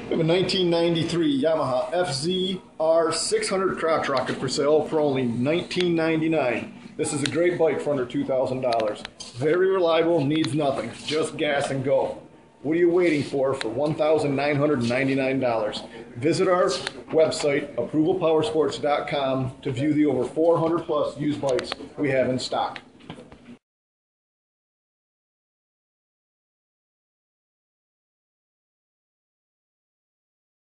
We have a 1993 Yamaha fzr600r crotch rocket for sale for only $19.99. This is a great bike for under $2,000. Very reliable, needs nothing, just gas and go. What are you waiting for $1,999? Visit our website, approvalpowersports.com, to view the over 400 plus used bikes we have in stock.